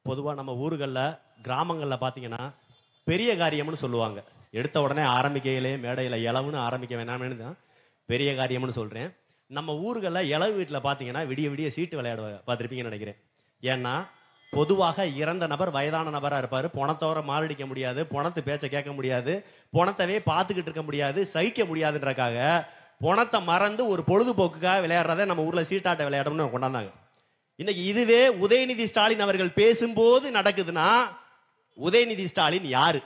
பொதுவாக நம்ம ஊர்களில் கிராமங்களில் பார்த்தீங்கன்னா பெரிய காரியம்னு சொல்லுவாங்க. எடுத்த உடனே ஆரம்பிக்கையிலே மேடையில் இளவுன்னு ஆரம்பிக்க வேணாம்னு தான் பெரிய காரியம்னு சொல்கிறேன். நம்ம ஊர்களில் இளவு வீட்டில் பார்த்தீங்கன்னா விடிய விடிய சீட்டு விளையாடுவாங்க, பார்த்துருப்பீங்கன்னு நினைக்கிறேன். ஏன்னா பொதுவாக இறந்த நபர் வயதான நபராக இருப்பார். பணத்தோர மாரடிக்க முடியாது, பணத்து பேச்சை கேட்க முடியாது, பணத்தவே பார்த்துக்கிட்டு இருக்க முடியாது, சகிக்க முடியாதுன்றக்காக பணத்தை மறந்து ஒரு பொழுதுபோக்குக்காக விளையாடுறத நம்ம ஊரில் சீட்டாட்ட விளையாடணும்னு கொண்டாந்தாங்க. இன்னைக்கு இதுவே உதயநிதி ஸ்டாலின் அவர்கள் பேசும்போது நடக்குதுன்னா உதயநிதி ஸ்டாலின் யாரு,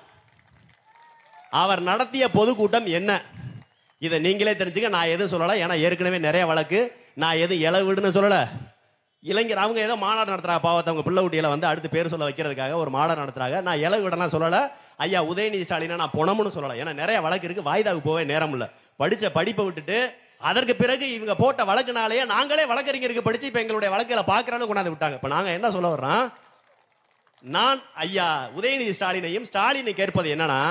அவர் நடத்திய பொதுக்கூட்டம் என்ன, இதை நீங்களே தெரிஞ்சுக்க. நான் எதுவும் சொல்லலை, ஏன்னா ஏற்கனவே நிறைய வழக்கு. நான் எதுவும் இளவுன்னு சொல்லலை. இளைஞர் அவங்க ஏதோ மாநாடு நடத்துறாங்க, பாவத்தை அவங்க பிள்ளை ஊட்டியில் வந்து அடுத்து பேர் சொல்ல வைக்கிறதுக்காக ஒரு மாநாடு நடத்துறாங்க. நான் இளவுடனா சொல்லலை, ஐயா உதயநிதி ஸ்டாலினா நான் பணம்னு சொல்லலை. ஏன்னா நிறைய வழக்கு இருக்கு, வாய்தாவுக்கு போவே நேரம் இல்லை. படித்த படிப்பை விட்டுட்டு அதற்கு பிறகு இவங்க போட்ட வழக்குனாலேயே நாங்களே வழக்கறிஞருக்கு படிச்சு இப்போ எங்களுடைய வழக்கில் பார்க்குறான்னு கொண்டாந்து விட்டாங்க. இப்போ நாங்கள் என்ன சொல்ல வர்றோம், நான் ஐயா உதயநிதி ஸ்டாலினையும் ஸ்டாலினை கேட்பது என்னன்னா,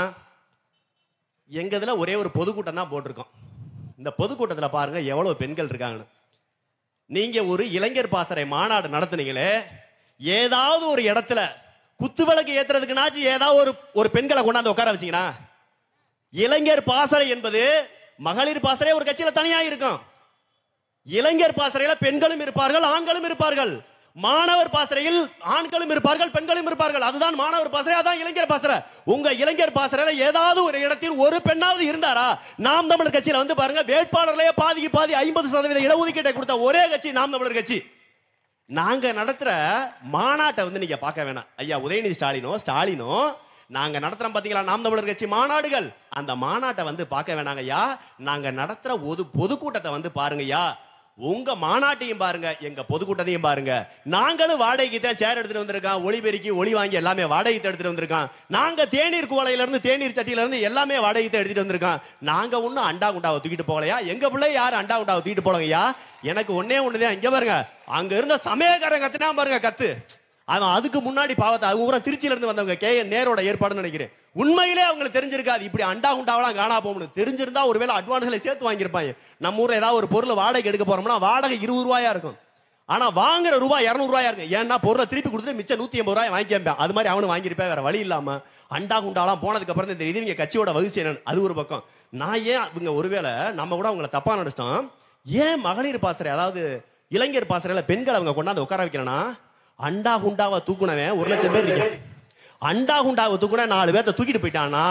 எங்கதுல ஒரே ஒரு பொதுக்கூட்டம் தான் போட்டிருக்கோம். இந்த பொதுக்கூட்டத்தில் பாருங்க எவ்வளவு பெண்கள் இருக்காங்கன்னு. நீங்க ஒரு இளைஞர் பாசறை மாநாடு நடத்துனீங்களே, ஏதாவது ஒரு இடத்துல குத்துவிளக்கு ஏத்துறதுக்குனாச்சு ஏதாவது ஒரு பெண்களை கொண்டாந்து உட்கார வச்சீங்கன்னா, இளைஞர் பாசறை என்பது மகளிர் பாசறை ஒரு கட்சியில தனியா இருக்கும். இளைஞர் பாசறையில பெண்களும் இருப்பார்கள், ஆண்களும் இருப்பார்கள். மாணவர் பாசறையில் ஆண்களும் இருப்பார்கள், பெண்களும் இருப்பார்கள். அதுதான் மாணவர் பாசறை, அதான் இளைஞர் பாசறை. உங்க இளைஞர் பாசறையில ஏதாவது ஒரு இடத்தில் ஒரு பெண்ணாவது இருந்தாரா? நாம் தமிழர் கட்சியில வந்து பாருங்க, வேட்பாளர்களே பாதிக்கு பாதி 50% இடஒதுக்கீட்டை கொடுத்த ஒரே கட்சி நாம் தமிழர் கட்சி. நாங்க நடத்துற மாநாட்டை வந்து நீங்க பார்க்க வேணாம். ஐயா உதயநிதி ஸ்டாலினோ நாங்க நடத்துறோம் பாத்தீங்களா நாம் தமிழர் கட்சி மாநாடுகள், அந்த மாநாட்டை வந்து பார்க்க வேணாங்க ஐயா. நாங்க நடத்துற பொதுக்கூட்டத்தை வந்து பாருங்க ஐயா. உங்க மாநாட்டையும் பாருங்க, எங்க பொதுக்கூட்டத்தையும் பாருங்க. நாங்களும் வாடகைக்கு தான் சேர் எடுத்துட்டு வந்திருக்கோம், ஒளி பெருக்கி ஒளி வாங்கி எல்லாமே வாடகைக்கு எடுத்துட்டு வந்திருக்கோம். நாங்க தேநீர் குவளையில இருந்து தேநீர் சட்டியில இருந்து எல்லாமே வாடகைக்கு எடுத்துட்டு வந்திருக்கோம். நாங்க ஒன்னும் அண்டா குண்டாவை தூக்கிட்டு போகலையா, எங்க பிள்ளை யாரும் அண்டா குண்டாவை தூக்கிட்டு போலங்கய்யா. எனக்கு ஒன்னே ஒண்ணுதான், இங்க பாருங்க, அங்க இருந்த சமயக்காரன் கத்துனா பாருங்க கத்து. அவன் அதுக்கு முன்னாடி பாவத்தை அவங்க ஊரா திருச்சியில இருந்து வந்தவங்க KN நேரோட ஏற்பாடுன்னு நினைக்கிறேன். உண்மையிலே அவங்களுக்கு தெரிஞ்சிருக்காது இப்படி அண்டா குண்டாவெல்லாம் காணா போகணும். தெரிஞ்சிருந்தா ஒருவேளை அட்வான்ஸ்களை சேர்த்து வாங்கியிருப்பாங்க. நம்ம ஊர்ல ஏதாவது ஒரு பொருள் வாடகை எடுக்க போறோம்னா வாடகை 20 ரூபாயா இருக்கும், ஆனா வாங்குற ரூபாய் 200 ரூபாயா இருக்கும். ஏன்னா பொருளை திருப்பி கொடுத்துட்டு மிச்சம் 180 ரூபாய் வாங்கிப்பேன். அது மாதிரி அவனு வாங்கியிருப்பேன், வேற வழி இல்லாம. அண்டா குண்டாலாம் போனதுக்கு அப்புறம் தான் தெரியுது இவங்க கட்சியோட வகுசி என்னன்னு. அது ஒரு பக்கம். நான் ஏன் இவங்க ஒருவேளை நம்ம கூட அவங்களை தப்பா நினைச்சிட்டோம். ஏன் மகளிர் பாசறை அதாவது இளைஞர் பாசறையில பெண்களை அவங்க கொண்டாந்து உட்கார வைக்கிறேன்னா, அண்டா குண்டாவை தூக்குனவன் 1 லட்சம் பேர் இருக்கு. அண்டா குண்டாவை தூக்குன 4 பேர்த்த தூக்கிட்டு போயிட்டான்னா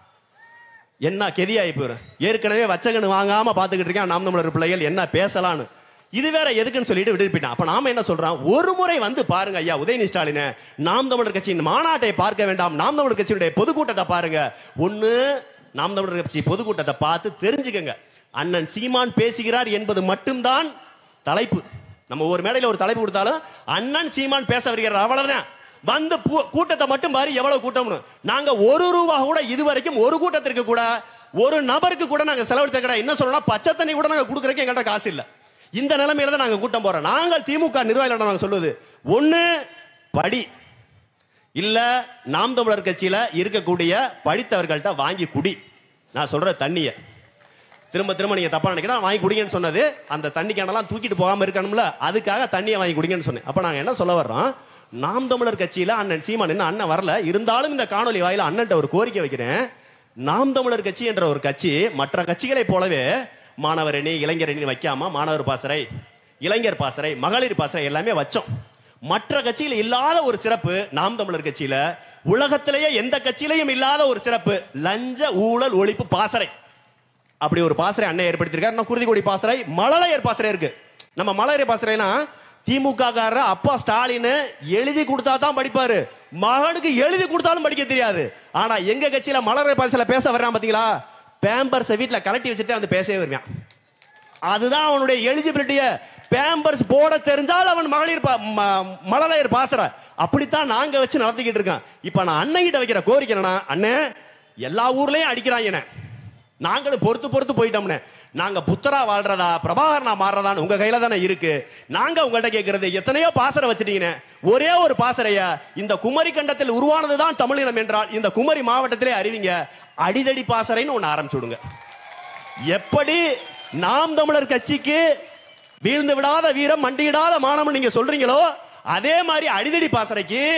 என்ன கெதியாகி போயிடும். ஏற்கனவே வச்சகன்னு வாங்காம பாத்துக்கிட்டு இருக்கேன் நாம் தமிழர் பிள்ளைகள், என்ன பேசலான்னு. இது வேற எதுக்குன்னு சொல்லிட்டு விட்டு போயிட்டான். அப்ப நாம என்ன சொல்றோம், ஒரு முறை வந்து பாருங்க ஐயா உதயநிதி ஸ்டாலின் நாம் தமிழர் கட்சியின் மாநாட்டை பார்க்க வேண்டாம், நாம் தமிழர் கட்சியினுடைய பொதுக்கூட்டத்தை பாருங்க. ஒண்ணு நாம் தமிழர் கட்சி பொதுக்கூட்டத்தை பார்த்து தெரிஞ்சுக்கங்க. அண்ணன் சீமான் பேசுகிறார் என்பது மட்டும்தான் தலைப்பு. நம்ம ஒரு மேடையில் ஒரு தலைப்பு கொடுத்தாலும் அண்ணன் சீமான் பேச வருகிறார், அவ்வளவுதான். வந்து கூட்டத்தை மட்டும் பாரு எவ்வளவு கூட்டம்னு. நாங்க 1 ரூபா கூட இதுவரைக்கும் ஒரு கூட்டத்திற்கு கூட ஒரு நபருக்கு கூட நாங்க செலவழித்த கிடையாது. என்ன சொல்லணும், பச்சை தண்ணி கூட நாங்க கொடுக்கறதுக்கு எங்கள்கிட்ட காசு இல்ல. இந்த நிலைமையில தான் நாங்க கூட்டம் போறோம். நாங்கள் திமுக நிர்வாகிகள் நாங்க சொல்லுவது ஒண்ணு, படி இல்ல நாம் தமிழர் கட்சியில இருக்கக்கூடிய படித்தவர்கள்ட்ட வாங்கி குடி. நான் சொல்ற தண்ணிய திரும்ப திரும்ப நீங்க தப்பா நினைக்கிறா வாங்கி குடிங்கன்னு சொன்னது, அந்த தண்ணி கேனெல்லாம் தூக்கிட்டு போகாம இருக்கணும்ல, அதுக்காக தண்ணியை வாங்கி குடிங்கன்னு சொன்னேன். அப்ப நாங்க என்ன சொல்ல வர்றோம், நாம் தமிழர் கட்சியில அண்ணன் சீமான் இன்னும் அண்ணன் வரல, இருந்தாலும் இந்த காணொலி வாயில அண்ணன்ட்ட ஒரு கோரிக்கை வைக்கிறேன். நாம் தமிழர் கட்சி என்ற ஒரு கட்சி மற்ற கட்சிகளை போலவே மாணவர் அணி இளைஞர் அணி வைக்காம மாணவர் பாசறை இளைஞர் பாசறை மகளிர் பாசறை எல்லாமே வச்சோம். மற்ற கட்சியில இல்லாத ஒரு சிறப்பு நாம் தமிழர் கட்சியில, உலகத்திலேயே எந்த கட்சியிலையும் இல்லாத ஒரு சிறப்பு, லஞ்ச ஊழல் ஒழிப்பு பாசறை. அப்படி ஒரு பாசறை அண்ணன் ஏற்படுத்தியிருக்காரு. குருதிக்கொடி பாசறை, மழலையர் பாசறை இருக்கு. நம்ம மழலையர் பாசறைனா திமுக காரர் அப்பா ஸ்டாலின் எழுதி கொடுத்தா தான் படிப்பாரு, மகனுக்கு எழுதி கொடுத்தாலும் படிக்க தெரியாது. ஆனா எங்க கட்சியில மலர் பாசையில பேச வர்றான் பாத்தீங்களா, பேம்பர்ஸ் வீட்டுல கலட்டி வச்சுட்டு வந்து பேசவே வருவான். அதுதான் அவனுடைய எலிஜிபிலிட்டிய. பேம்பர்ஸ் போட தெரிஞ்சால் அவன் மழலையர் பாசறை. அப்படித்தான் நாங்க வச்சு நடத்திக்கிட்டு இருக்கோம். இப்ப நான் அண்ணன் கிட்ட வைக்கிற கோரிக்கை என்னன்னா, அண்ணன் எல்லா ஊர்லயும் அடிக்கிறாங்க, நாங்களும் பொறுத்து போயிட்டோம்னு. நாங்க புத்தரா வாழ்றதா பிரபாகரனா மாறுறதான்னு உங்க கையில தானே இருக்கு. நாங்க உங்கள்கிட்ட கேட்கறது, எத்தனையோ பாசறை வச்சிட்டீங்க, ஒரே ஒரு பாசறைய இந்த குமரி கண்டத்தில் உருவானதுதான் தமிழினம் என்றால் இந்த குமரி மாவட்டத்திலே அறிவிங்க, அடிதடி பாசறைன்னு ஒண்ணு ஆரம்பிச்சுடுங்க. எப்படி நாம் தமிழர் கட்சிக்கு வீழ்ந்து விடாத வீரம் மண்டியிடாத மாணவன் நீங்க சொல்றீங்களோ, அதே மாதிரி அடிதடி பாசறைக்கு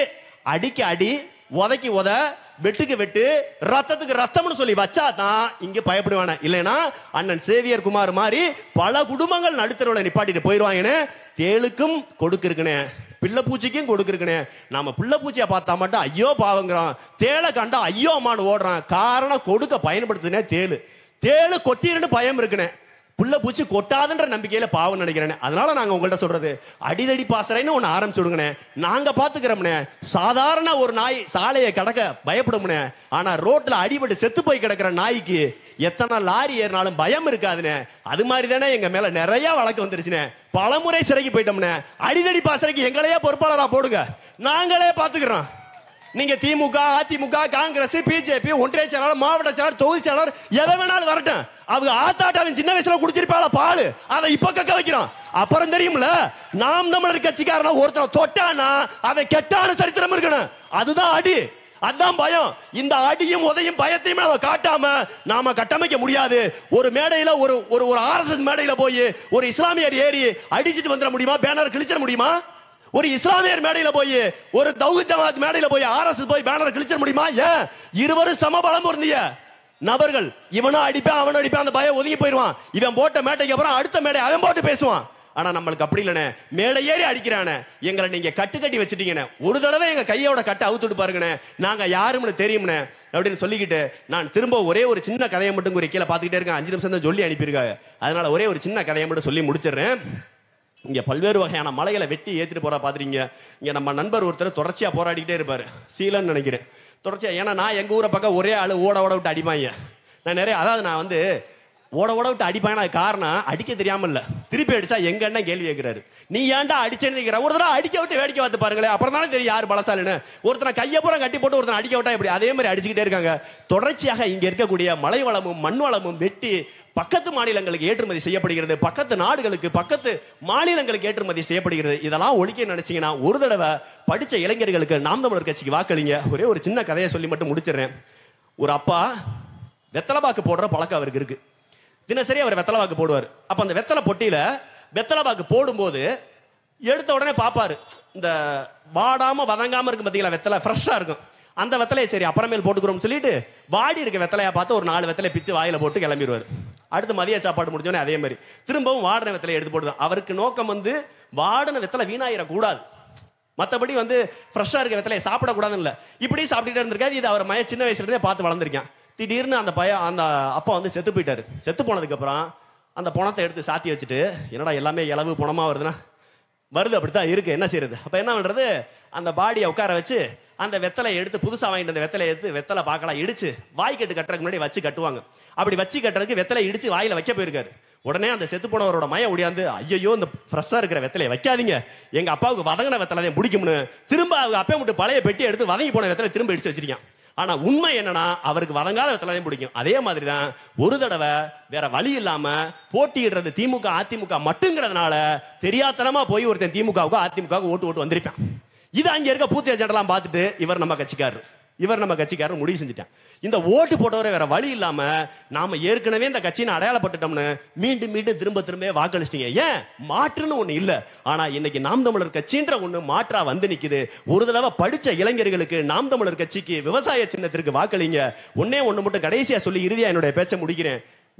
அடிக்கு அடி, உதைக்கு உத, வெட்டுக்கு வெட்டு, ரத்தத்துக்கு ரத்தம்னு சொல்லி வச்சாதான் இங்க பயப்படுவானே. இல்லைன்னா அண்ணன் சேவியர் குமார் மாதிரி பல குடும்பங்கள் நடுத்தரவுல நிப்பாட்டிட்டு போயிருவாங்கன்னு. தேளுக்கும் கொடுக்குறேன், பிள்ளை பூச்சிக்கும் கொடுக்குறேன். நாம பிள்ளை பூச்சியை பார்த்தா மட்டும் ஐயோ பாவங்கிறோம், தேளை கண்டா ஐயோ அம்மானு ஓடுறான். காரணம் கொடுக்க பயன்படுத்துனே தேளு. தேளு கொட்டிருந்து பயம் இருக்குனே, புள்ள பூச்சி கொட்டாதுன்ற நம்பிக்கையில பாவம் நினைக்கிறேன். அதனால நாங்க உங்கள்ட்ட சொல்றது, அடிதடி பாசறைன்னு ஒண்ணு ஆரம்பிச்சு விடுங்கண்ணே, நாங்க பாத்துக்கிறோம்னே. சாதாரண ஒரு நாய் சாலையை கடக்க பயப்படும்னே, ஆனா ரோட்ல அடிபட்டு செத்து போய் கிடக்கிற நாய்க்கு எத்தனை லாரி ஏறினாலும் பயம் இருக்காதுனே. அது மாதிரி தானே எங்க மேல நிறைய வழக்கு வந்துருச்சுனே, பலமுறை சிறைக்கு போயிட்டோம்னே. அடிதடி பாசறைக்கு எங்களையே பொறுப்பாளரா போடுங்க, நாங்களே பாத்துக்கிறோம். நீங்க திமுக, அதிமுக, காங்கிரஸ், பிஜேபி, ஒன்றிய செயலாளர், மாவட்ட செயலாளர், தொகுதி செயலாளர் எதை வேணாலும் வரட்டும். அவங்க ஆத்தாட்டாவின் சின்ன வயசுல குடிச்சிருப்பாள பால், அதை இப்ப கக்க வைக்கிறோம். அப்புறம் தெரியும்ல, நாம் தமிழர் கட்சிக்காரனா ஒருத்தர் தொட்டானா அவன் கெட்டான சரித்திரம் இருக்கணும். அதுதான் அடி, அதுதான் பயம். இந்த அடியும் உதையும் பயத்தையும் நாம காட்டாம நாம கட்டமைக்க முடியாது. ஒரு மேடையில ஒரு ஒரு ஆர்எஸ்எஸ் மேடையில போய் ஒரு இஸ்லாமியர் ஏறி அடிச்சிட்டு வந்துட முடியுமா? பேனர் கிழிச்சிட முடியுமா? ஒரு இஸ்லாமியர் மேடையில போய், ஒரு தௌஹீத் ஜமாத் மேடையில போய் ஆர்எஸ்எஸ் போய் பேனர் கிழிச்சிட முடியுமா? ஏன்? இருவரும் சமபலம் பொருந்திய நபர்கள். இவனும் அடிப்பான், அவனும் அடிப்பான், அந்த பயம் ஒதுங்கி போயிடுவான். இவன் போட்ட மேடைக்கு அப்புறம் அடுத்த மேடை அவன் போட்டு பேசுவான். ஆனா நம்மளுக்கு அப்படி இல்லைனே, மேடை ஏறி அடிக்கிறானே, எங்களை நீங்க கட்டி வச்சுட்டீங்கன்னு. ஒரு தடவை எங்க கையோட கட்டை அவுத்துட்டு பாருங்கண்ணே, நாங்க யாருன்னு தெரியும்னு அப்படின்னு சொல்லிக்கிட்டு, நான் திரும்ப ஒரே ஒரு சின்ன கதையை மட்டும் கீழே பார்த்துக்கிட்டே இருக்கேன். 5 நிமிஷம் தான் சொல்லி அனுப்பியிருக்காங்க. அதனால ஒரே ஒரு சின்ன கதையை மட்டும் சொல்லி முடிச்சிடுறேன். இங்க பல்வேறு வகையான மலைகளை வெட்டி ஏற்றிட்டு போறா பாத்துறீங்க. இங்க நம்ம நண்பர் ஒருத்தர் தொடர்ச்சியா போராடிக்கிட்டே இருப்பாரு, சீலன்னு நினைக்கிறேன். தொடர்ச்சியா, ஏன்னா நான் எங்க ஊரை பக்கம் ஒரே ஆளு ஓட விட்டு அடிப்பாங்க. நான் நிறைய, அதாவது நான் வந்து ஓட விட்டு அடிப்பாங்க. அது காரணம் அடிக்க தெரியாம இல்ல, திருப்பி அடிச்சா எங்க அண்ணன் கேள்வி கேட்கிறாரு, நீ ஏன்டா அடிச்சேன்னு கேட்கிற. ஒரு தடவை அடிக்க விட்டு வேடிக்கை பார்த்து பாருங்களேன், அப்புறம் தானே தெரியும் யார் பலசாலின்னு. ஒருத்தனை கையப்புறம் கட்டி போட்டு ஒருத்தனை அடிக்க விட்டா எப்படி, அதே மாதிரி அடிச்சுக்கிட்டே இருக்காங்க. தொடர்ச்சியாக இங்க இருக்கக்கூடிய மலை வளமும் மண் வளமும் வெட்டி பக்கத்து மாநிலங்களுக்கு ஏற்றுமதி செய்யப்படுகிறது, பக்கத்து நாடுகளுக்கு பக்கத்து மாநிலங்களுக்கு ஏற்றுமதி செய்யப்படுகிறது. இதெல்லாம் ஒழிக்க நினைச்சீங்கன்னா ஒரு தடவை படிச்ச இளைஞர்களுக்கு நாம் தமிழர் கட்சிக்கு வாக்களிங்க. ஒரே ஒரு சின்ன கதையை சொல்லி மட்டும் முடிச்சிடுறேன். ஒரு அப்பா வெத்தலைபாக்கு போடுற பழக்கம் அவருக்கு இருக்கு. தினசரி அவர் வெத்தலைபாக்கு போடுவார். அப்ப அந்த வெத்தலை பொட்டியில வெத்தலைபாக்கு போடும்போது எடுத்த உடனே பாப்பாரு, இந்த வாடாம வதங்காம இருக்கும் பாத்தீங்களா, வெத்தலை ஃப்ரெஷ்ஷா இருக்கும். அந்த வெத்தலையை சரி அப்புறமேல் போட்டுக்கிறோம் சொல்லிட்டு வாடி இருக்க வெத்தலையா பார்த்து ஒரு 4 வெத்தலை பிச்சு வாயில போட்டு கிளம்பிடுவார். அடுத்து மதிய சாப்பாடு முடிஞ்சோடனே அதே மாதிரி திரும்பவும் வாடின வெத்தலை எடுத்து போடுது. அவருக்கு நோக்கம் வந்து வாடின வெத்தலை வீணாயிடக்கூடாது, மற்றபடி வந்து ஃப்ரெஷ்ஷா இருக்க வெத்தலையை சாப்பிடக்கூடாதுன்னு இல்லை. இப்படி சாப்பிட்டுட்டே இருந்திருக்காது. இது அவர் சின்ன வயசுல இருந்தே பார்த்து வளர்ந்துருக்கேன். திடீர்னு அந்த அந்த அப்பா வந்து செத்து போயிட்டாரு. செத்து போனதுக்கு அப்புறம் அந்த பணத்தை எடுத்து சாத்தி வச்சுட்டு, என்னடா எல்லாமே இளவு பணமா வருதுன்னா, வருது, அப்படித்தான் இருக்கு, என்ன செய்யறது. அப்ப என்ன பண்றது, அந்த பாடியை உட்கார வச்சு அந்த வெத்தலை எடுத்து, புதுசா வாங்கிட்டு அந்த வெத்தலை எடுத்து வெத்தலை பார்க்கலாம் இடிச்சு வாய்க்கட்டு கட்டுறதுக்கு முன்னாடி வச்சு கட்டுவாங்க. அப்படி வச்சு கட்டுறதுக்கு வெத்தலை இடிச்சு வாயில வைக்க போயிருக்காரு. உடனே அந்த செத்து போனவரோட மயம் ஒடியாந்து, ஐயோ இந்த ஃப்ரெஷ்ஷா இருக்கிற வெத்தலையை வைக்காதீங்க, எங்க அப்பாவுக்கு வதங்கின வெத்தலை தான் பிடிக்கும்னு திரும்ப அவங்க அப்பா மட்டும் பழைய பெட்டி எடுத்து வதங்கி போன வெத்தலை திரும்ப இடிச்சு வச்சிருக்கான். ஆனா உண்மை என்னன்னா, அவருக்கு வதங்காத வெத்தலை தான் பிடிக்கும். அதே மாதிரிதான் ஒரு தடவை வேற வழி இல்லாம போட்டியிடுறது திமுக அதிமுக மட்டுங்கிறதுனால தெரியாதனமா போய் ஒருத்தன் திமுகவுக்கு அதிமுக ஓட்டு வந்திருப்பான். இது அங்க இருக்க பூத்திய ஜடலாம் பார்த்துட்டு இவர் நம்ம கட்சிக்காரர் முடிவு செஞ்சுட்டான். இந்த ஓட்டு போட்டவரை வேற வழி இல்லாம நாம ஏற்கனவே இந்த கட்சியை அடையாளப்பட்டுட்டோம்னு மீண்டும் திரும்ப வாக்களிச்சிட்டீங்க. ஏன் மாற்றுன்னு ஒண்ணு இல்ல, ஆனா இன்னைக்கு நாம் தமிழர் கட்சின்ற ஒண்ணு மாற்றா வந்து நிக்குது. ஒரு தடவை படிச்ச இளைஞர்களுக்கு நாம் தமிழர் கட்சிக்கு விவசாய சின்னத்திற்கு வாக்களிங்க. ஒண்ணு மட்டும் கடைசியா சொல்லி இறுதியா என்னுடைய பேச்சை முடிக்கிறேன்.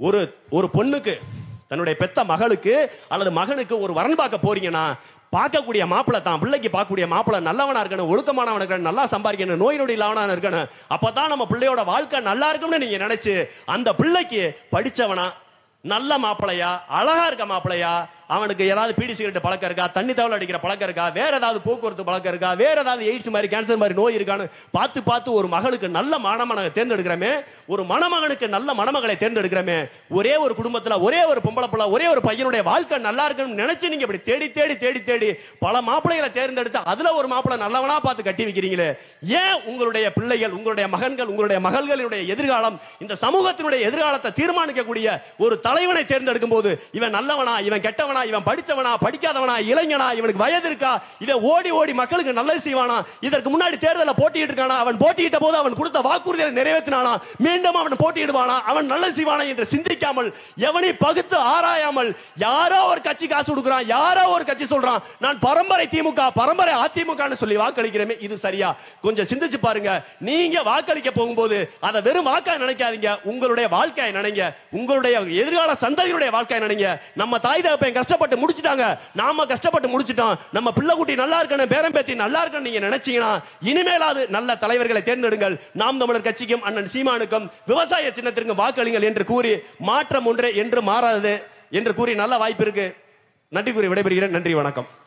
ஒரு பொண்ணுக்கு, தன்னுடைய பெத்த மகளுக்கு அல்லது மகனுக்கு ஒரு வரன் பார்க்க போறீங்கன்னா, பார்க்கக்கூடிய மாப்பிள்ளை தான் பிள்ளைக்கு பார்க்கக்கூடிய மாப்பிள்ளை நல்லவனா இருக்கணும், ஒழுக்கமானவனா இருக்கணும், நல்லா சம்பாதிக்கணும், நோய் நொடி இல்லாம இருக்கணும். அப்பதான் நம்ம பிள்ளையோட வாழ்க்கை நல்லா இருக்கும்னு நீங்க நினைச்சு அந்த பிள்ளைக்கு படிச்சவனா, நல்ல மாப்பிள்ளையா, அழகா இருக்க மாப்பிள்ளையா, அவனுக்கு ஏதாவது பீடி சிகரெட் பழக்கம் இருக்கா, தண்ணி தவளை அடிக்கிற பழக்கம் இருக்கா, வேற ஏதாவது போக்குவரத்து பழக்கம் இருக்கா, வேற ஏதாவது எய்ட்ஸ் மாதிரி கேன்சர் மாதிரி நோய் இருக்கான்னு பார்த்து ஒரு மகளுக்கு நல்ல மணமகனை தேர்ந்தெடுக்கிறமே, ஒரு மணமகனுக்கு நல்ல மணமகளை தேர்ந்தெடுக்கிறமே, ஒரே ஒரு குடும்பத்துல ஒரே ஒரு பொம்பளை பிள்ளை ஒரே ஒரு பையனுடைய வாழ்க்கை நல்லா இருக்குன்னு நினைச்சு நீங்க இப்படி தேடி பல மாப்பிள்ளைகளை தேர்ந்தெடுத்து அதுல ஒரு மாப்பிள்ளை நல்லவனா பார்த்து கட்டி வைக்கிறீங்களே, ஏன் உங்களுடைய பிள்ளைகள், உங்களுடைய மகன்கள், உங்களுடைய மகள்களுடைய எதிர்காலம், இந்த சமூகத்தினுடைய எதிர்காலத்தை தீர்மானிக்கக்கூடிய ஒரு தலைவனை தேர்ந்தெடுக்கும் போது இவன் நல்லவனா இவன் கெட்டவனா படிச்சவனா, இவன் படிச்சவனா, படிக்காதவனா, இளைஞனா, இவனுக்கு வயது இருக்கா, இதை ஓடி ஓடி மக்களுக்கு நல்லது செய்வானா, இதற்கு முன்னாடி தேர்தலில் போட்டியிட்டு இருக்கானா, அவன் போட்டியிட்ட போது அவன் கொடுத்த வாக்குறுதியை நிறைவேற்றினானா, மீண்டும் அவன் போட்டியிடுவானா, அவன் நல்லது செய்வானா என்று சிந்திக்காமல், எவனை பகுத்து ஆராயாமல், யாரோ ஒரு கட்சி காசு கொடுக்குறான், யாரோ ஒரு கட்சி சொல்றான் நான் பரம்பரை திமுக, பரம்பரை அதிமுக சொல்லி வாக்களிக்கிறேன், இது சரியா? கொஞ்சம் சிந்திச்சு பாருங்க. நீங்க வாக்களிக்க போகும்போது அதை வெறும் வாக்காய் நினைக்காதீங்க, உங்களுடைய வாழ்க்கையை நினைங்க, உங்களுடைய எதிர்கால சந்ததியுடைய வாழ்க்கையை நினைங்க. நம்ம தாய் தகப்பன் கஷ்டப்பட்டு முடிச்சிட்டாங்க, நாம கஷ்டப்பட்டு முடிச்சிட்டோம், நம்ம பிள்ளை குட்டி நல்லா இருக்கணும், பேரம் பேத்தி நல்லா இருக்கணும் நீங்க நினைச்சீங்கன்னா இனிமேலாவது நல்ல தலைவர்களை தேர்ந்தெடுங்கள். நாம் தமிழர் கட்சிக்கும் அண்ணன் சீமானுக்கும் விவசாய சின்னத்திற்கும் வாக்களிங்கள் என்று கூறி, மாற்றம் ஒன்றே என்று மாறாது என்று கூறி நல்ல வாய்ப்பு இருக்கு. நன்றி கூறி விடைபெறுகிறேன். நன்றி, வணக்கம்.